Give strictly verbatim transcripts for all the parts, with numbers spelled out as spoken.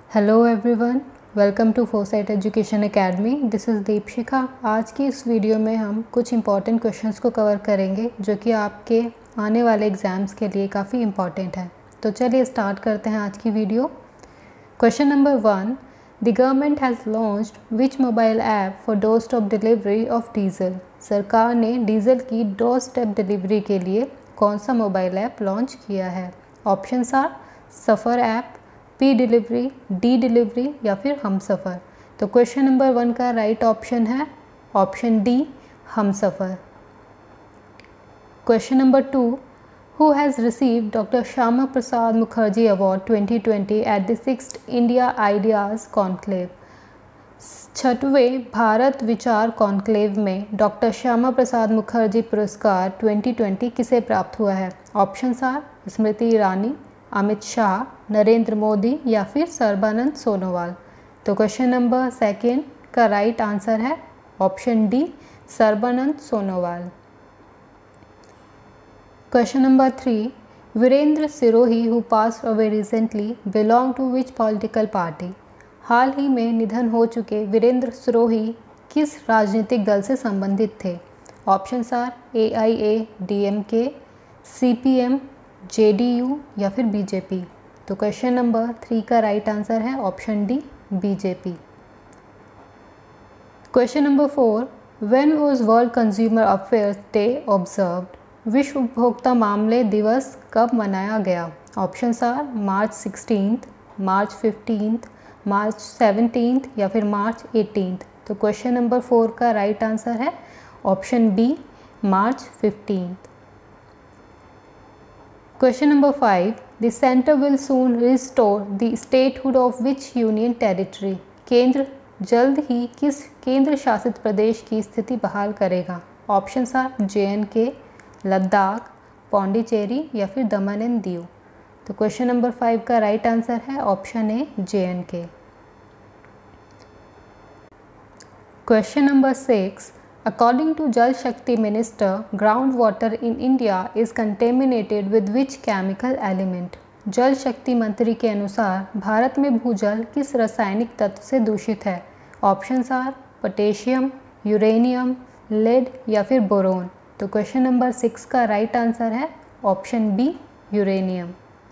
Hello everyone, welcome to Foresight Education Academy. This is Deepshikha. आज की इस वीडियो में हम कुछ इंपॉर्टेंट क्वेश्चंस को कवर करेंगे जो कि आपके आने वाले एग्ज़ाम्स के लिए काफ़ी इंपॉर्टेंट है। तो चलिए स्टार्ट करते हैं आज की video. Question number one, the government has launched which mobile app for doorstep delivery of diesel. सरकार ने डीजल की डोर स्टेप डिलीवरी के लिए कौन सा मोबाइल ऐप लॉन्च किया है? Options are Safar app, P delivery, D delivery या फिर हम सफ़र। तो क्वेश्चन नंबर वन का राइट ऑप्शन है option D, Hum Safar. Question number two, who has received doctor Shyama Prasad Mukherjee award twenty twenty at the sixth India ideas conclave. छठवें भारत विचार conclave में doctor Shyama Prasad Mukherjee पुरस्कार twenty twenty किसे प्राप्त हुआ है? ऑप्शंस आर स्मृति ईरानी, अमित शाह, नरेंद्र मोदी या फिर सर्बानंद सोनोवाल। तो क्वेश्चन नंबर सेकेंड का राइट आंसर है option D, Sarbananda Sonowal. Question number three, Virendra Sirohi who passed away recently belong to which political party. हाल ही में निधन हो चुके वीरेंद्र सिरोही किस राजनीतिक दल से संबंधित थे? Options are A I A D M K, C P M, J D U या फिर बी जे पी। तो क्वेश्चन नंबर थ्री का राइट आंसर है option D, B J P. Question number four, when was world consumer affairs day observed. विश्व उपभोक्ता मामले दिवस कब मनाया गया? Options are March sixteenth, March fifteenth, March seventeenth या फिर मार्च एटीन्थ। तो क्वेश्चन नंबर फोर का राइट आंसर है option B, March fifteenth. Question number five, the centre will soon restore the statehood of which union territory. केंद्र जल्द ही किस केंद्र शासित प्रदेश की स्थिति बहाल करेगा? ऑप्शंस आर जे एंड के, लद्दाख, पौंडीचेरी या फिर दमन एंड दीव। तो क्वेश्चन नंबर फाइव का राइट आंसर है option A, J and K. Question number six, according to Jal Shakti Minister, groundwater in India is contaminated with which chemical element? जल शक्ति मंत्री के अनुसार भारत में भूजल किस रासायनिक तत्व से दूषित है? Options are potassium, uranium, lead या फिर बोरोन। तो क्वेश्चन नंबर सिक्स का राइट आंसर है option B, uranium.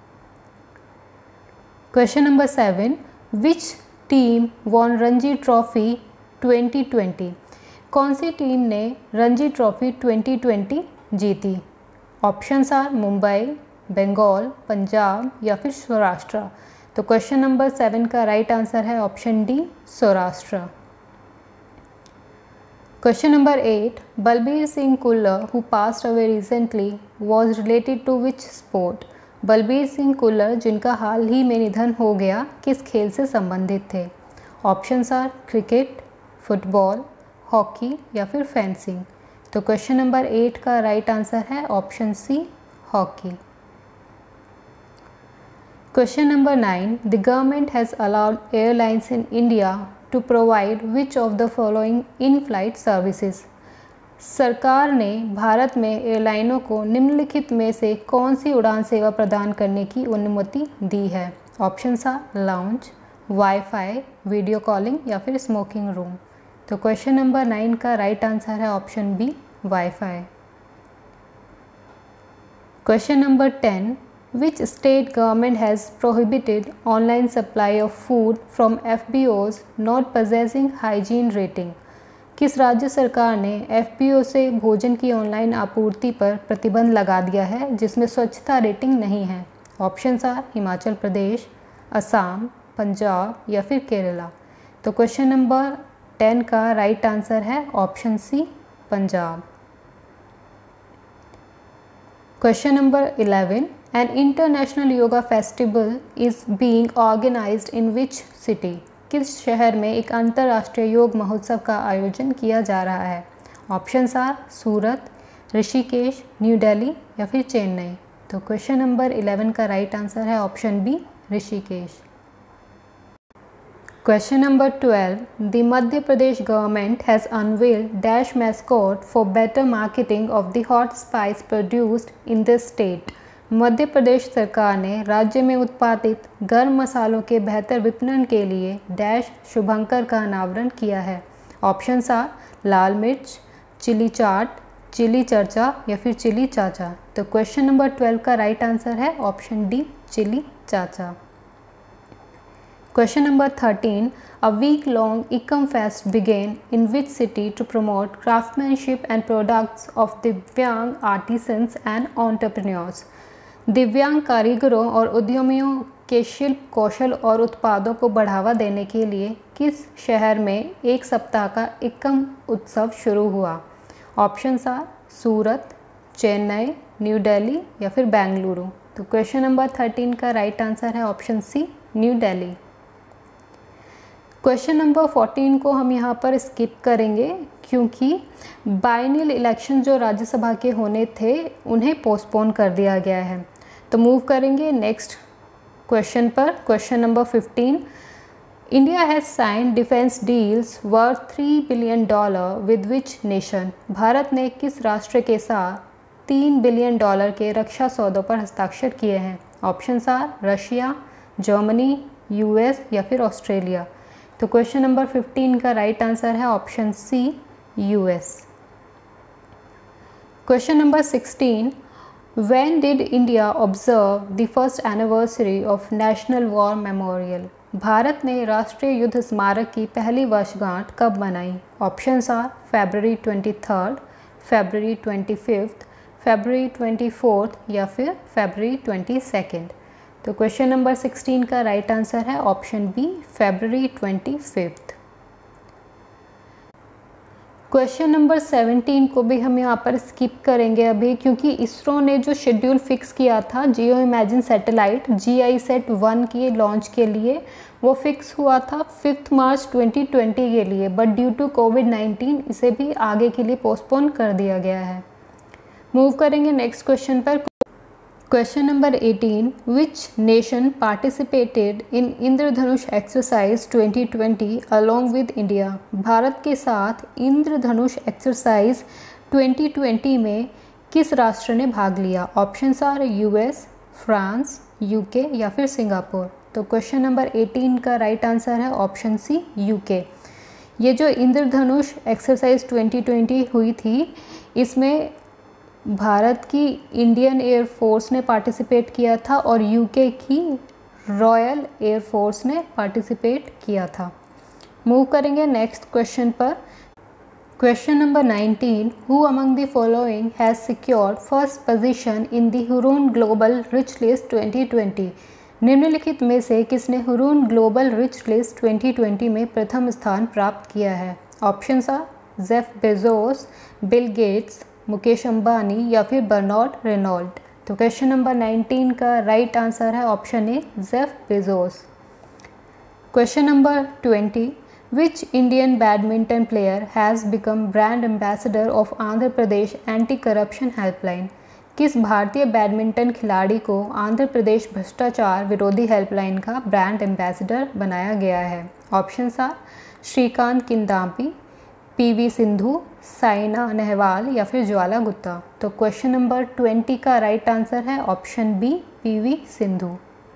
Question number seven, which team won Ranji trophy twenty twenty. कौन सी टीम ने रणजी ट्रॉफी ट्वेंटी ट्वेंटी जीती? ऑप्शंस आर मुंबई, बंगाल, पंजाब या फिर सौराष्ट्र। तो क्वेश्चन नंबर सेवन का राइट आंसर है option D, Saurashtra. Question number eight, Balbir Singh Kullar who passed away recently was related to which sport. Balbir Singh Kullar जिनका हाल ही में निधन हो गया किस खेल से संबंधित थे? Options are cricket, football, hockey या फिर फेंसिंग। तो क्वेश्चन नंबर एट का राइट आंसर है option C, hockey. Question number nine, the government has allowed airlines in India to provide which of the following in flight services. सरकार ने भारत में एयरलाइनों को निम्नलिखित में से कौन सी उड़ान सेवा प्रदान करने की अनुमति दी है? Options are lounge, wifi, video calling या फिर स्मोकिंग रूम। तो क्वेश्चन नंबर नाइन का राइट आंसर है option B, wifi. Question number ten, which state government has prohibited online supply of food from F B Os not possessing hygiene rating. किस राज्य सरकार ने F B O से भोजन की online आपूर्ति पर प्रतिबंध लगा दिया है जिसमें स्वच्छता रेटिंग नहीं है? ऑप्शंस आर हिमाचल प्रदेश, असम, पंजाब या फिर केरला। तो क्वेश्चन नंबर टेन का राइट आंसर है option C, Punjab. Question number eleven, an international yoga festival is being organised in which city. किस शहर में एक अंतर्राष्ट्रीय योग महोत्सव का आयोजन किया जा रहा है? Options are Surat, Rishikesh, New Delhi या फिर चेन्नई। तो क्वेश्चन नंबर इलेवन का राइट आंसर है option B, Rishikesh. Question number twelve, the Madhya Pradesh government has unveiled dash mascot for better marketing of the hot spice produced in the state. Madhya Pradesh सरकार ने राज्य में उत्पादित गर्म मसालों के बेहतर विपणन के लिए डैश शुभंकर का अनावरण किया है। ऑप्शंस आर लाल मिर्च, चिली चाट, चिली चर्चा या फिर चिली चाचा। तो क्वेश्चन नंबर ट्वेल्व का राइट आंसर है option D, chilli Chacha. Question number thirteen. A week-long Ekam Fest began in which city to promote craftsmanship and products of दिव्यांग artisans and entrepreneurs? दिव्यांग कारीगरों और उद्यमियों के शिल्प कौशल और उत्पादों को बढ़ावा देने के लिए किस शहर में एक सप्ताह का एकम उत्सव शुरू हुआ? Options are Surat, Chennai, New Delhi या फिर बेंगलुरु। तो क्वेश्चन नंबर थर्टीन का राइट आंसर है option C, New Delhi. Question number fourteen को हम यहाँ पर स्किप करेंगे क्योंकि बाइनल इलेक्शन जो राज्यसभा के होने थे उन्हें पोस्टपोन कर दिया गया है। तो मूव करेंगे नेक्स्ट क्वेश्चन पर। Question number fifteen. India has sign defence deals worth three billion dollar with which nation? Bharat ने किस राष्ट्र के साथ तीन बिलियन डॉलर के रक्षा सौदों पर हस्ताक्षर किए हैं? Options are Russia, Germany, US या फिर ऑस्ट्रेलिया। तो क्वेश्चन नंबर फिफ्टीन का राइट आंसर है option C, US. Question number sixteen. When did India observe the first anniversary of national war memorial? Bharat ने राष्ट्रीय युद्ध स्मारक की पहली वर्षगांठ कब मनाई? Options are February twenty third, February twenty fifth, February twenty fourth या फिर फरवरी ट्वेंटी सेकेंड। तो क्वेश्चन नंबर सिक्सटीन का राइट आंसर है option B, February twenty fifth. Question number seventeen को भी हम यहाँ पर स्किप करेंगे अभी क्योंकि इसरो ने जो शेड्यूल फिक्स किया था geo imaging satellite G I sat one के लॉन्च के लिए, वो फिक्स हुआ था फिफ्थ मार्च ट्वेंटी ट्वेंटी के लिए, but due to COVID nineteen इसे भी आगे के लिए पोस्टपोन कर दिया गया है। मूव करेंगे नेक्स्ट क्वेश्चन पर। Question number eighteen. Which nation participated in Indradhanush exercise twenty twenty along with India? Bharat के साथ इंद्रधनुष एक्सरसाइज ट्वेंटी ट्वेंटी में किस राष्ट्र ने भाग लिया? Options are US, France, UK या फिर सिंगापुर। तो क्वेश्चन नंबर एटीन का राइट आंसर है ऑप्शन सी, यूके। ये जो इंद्रधनुष एक्सरसाइज ट्वेंटी ट्वेंटी हुई थी इसमें भारत की इंडियन एयरफोर्स ने पार्टिसिपेट किया था और यूके की रॉयल एयरफोर्स ने पार्टिसिपेट किया था। मूव करेंगे नेक्स्ट क्वेश्चन पर। Question number nineteen. Who among the following has secured first position in the Hurun global rich list twenty twenty? निम्नलिखित में से किसने Hurun global rich list twenty twenty में प्रथम स्थान प्राप्त किया है? Options are Jeff Bezos, Bill Gates, Mukesh Ambani या फिर बर्नार्ड रेनॉल्ड। तो क्वेश्चन नंबर नाइनटीन का राइट आंसर है option A, Jeff Bezos. Question number twenty. Which Indian badminton player has become brand ambassador of Andhra Pradesh anti corruption helpline? किस भारतीय badminton खिलाड़ी को आंध्र प्रदेश भ्रष्टाचार विरोधी हेल्पलाइन का ब्रांड एम्बेसडर बनाया गया है? Options are Srikanth Kidambi, P V Sindhu, Saina Nehwal या फिर ज्वाला गुट्टा। तो क्वेश्चन नंबर ट्वेंटी का राइट आंसर है option B, P V Sindhu.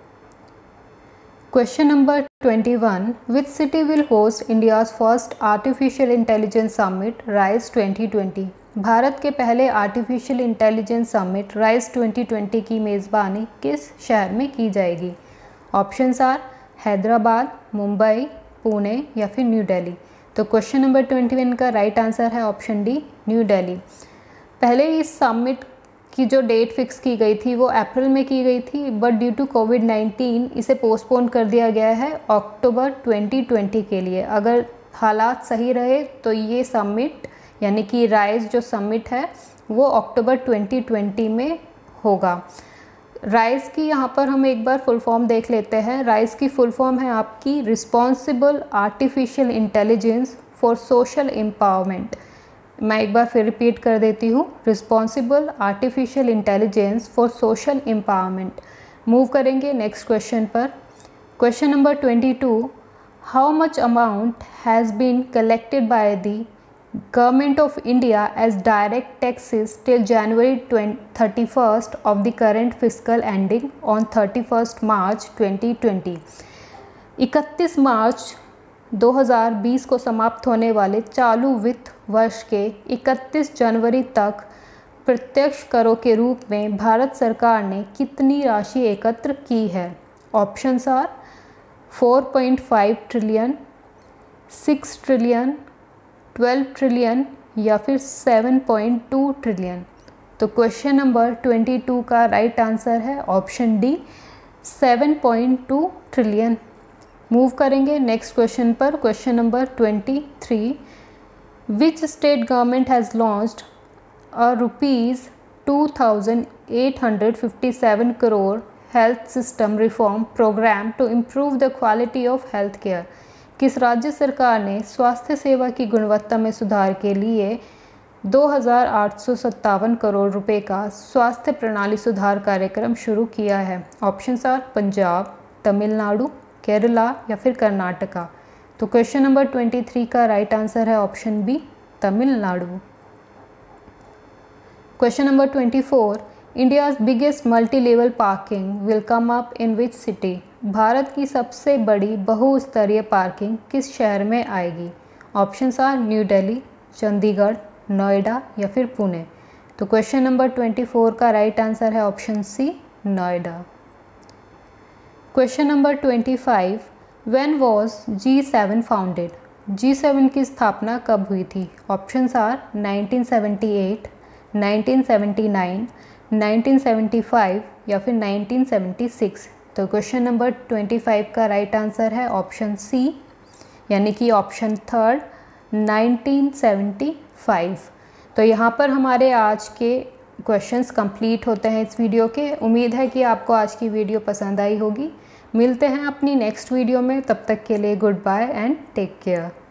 Question number twenty one. Which city will host India's first artificial intelligence summit RAISE twenty twenty? Bharat के पहले artificial intelligence summit RAISE twenty twenty की मेज़बानी किस शहर में की जाएगी? ऑप्शंस आर हैदराबाद, मुंबई, पुणे या फिर न्यू दिल्ली। तो क्वेश्चन नंबर ट्वेंटी वन का राइट आंसर है ऑप्शन डी, न्यू दिल्ली। पहले इस समिट की जो डेट फिक्स की गई थी वो अप्रैल में की गई थी, but due to COVID nineteen इसे पोस्टपोन कर दिया गया है अक्टूबर ट्वेंटी ट्वेंटी के लिए। अगर हालात सही रहे तो ये समिट यानी कि राइज जो समिट है वो अक्टूबर ट्वेंटी ट्वेंटी में होगा। राइज की यहाँ पर हम एक बार फुल फॉर्म देख लेते हैं। राइज की फुल फॉर्म है आपकी responsible artificial intelligence for social empowerment. मैं एक बार फिर रिपीट कर देती हूँ, responsible artificial intelligence for social empowerment. Move करेंगे नेक्स्ट क्वेश्चन पर। Question number twenty two. How much amount has been collected by the Government of India as direct taxes till January thirty-first of the current fiscal ending on thirty-first March twenty twenty। इकतीस मार्च दो हज़ार बीस को समाप्त होने वाले चालू वित्त वर्ष के इकतीस जनवरी तक प्रत्यक्ष करों के रूप में भारत सरकार ने कितनी राशि एकत्र की है? Options are four point five trillion, six trillion, twelve trillion या फिर सेवन पॉइंट टू ट्रिलियन। तो क्वेश्चन नंबर ट्वेंटी टू का राइट आंसर है option D, seven point two trillion. Move करेंगे नेक्स्ट क्वेश्चन पर। Question number twenty three, which state government has launched a rupees two thousand eight hundred fifty seven crore health system reform program to improve the quality of health care? किस राज्य सरकार ने स्वास्थ्य सेवा की गुणवत्ता में सुधार के लिए दो हज़ार आठ सौ सत्तावन करोड़ रुपए का स्वास्थ्य प्रणाली सुधार कार्यक्रम शुरू किया है? ऑप्शंस आर पंजाब, तमिलनाडु, केरला या फिर कर्नाटका। तो क्वेश्चन नंबर ट्वेंटी थ्री का राइट आंसर है option B, Tamil Nadu. Question number twenty four, India's biggest multi level parking will come up in which city? Bharat की सबसे बड़ी बहुस्तरीय पार्किंग किस शहर में आएगी? Options are New Delhi, Chandigarh, Noida या फिर पुणे। तो क्वेश्चन नंबर ट्वेंटी फोर का राइट आंसर है option C, Noida. Question number twenty five, when was G seven founded? G seven की स्थापना कब हुई थी? Options are nineteen seventy eight, nineteen seventy nine, nineteen seventy five या फिर नाइनटीन सेवेंटी सिक्स। तो क्वेश्चन नंबर ट्वेंटी फाइव का right answer है ऑप्शन सी, यानी कि option third, nineteen seventy five. तो यहाँ पर हमारे आज के क्वेश्चंस कंप्लीट होते हैं इस वीडियो के। उम्मीद है कि आपको आज की वीडियो पसंद आई होगी। मिलते हैं अपनी नेक्स्ट वीडियो में, तब तक के लिए good bye and take care.